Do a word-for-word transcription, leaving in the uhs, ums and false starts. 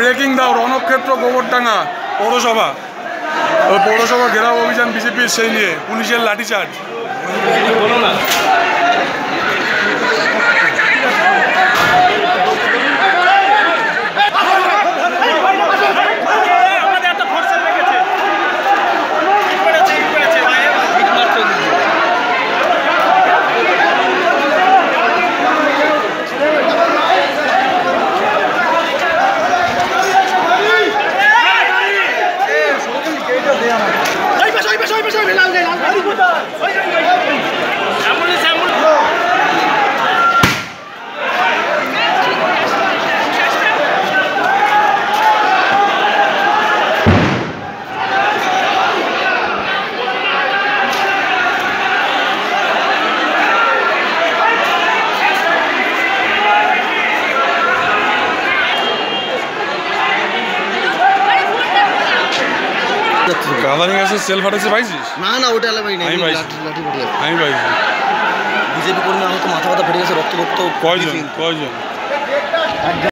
Breaking দাও রণক্ষেত্র গোবরডাঙ্গা পৌরসভা ওই পৌরসভা ঘেরাও অভিযান বিজেপির সেই নিয়ে পুলিশের লাঠিচার্জ বলো না গাঁদানি গাছের সেল ফাটাচ্ছে পাইছিস? না না ওটা আমি পাইছি আমি পাইছি বিজেপি কর্মী আমার তো মাথা ব্যথা ফেটে গেছে রক্ত রক্ত কয়জন কয়জন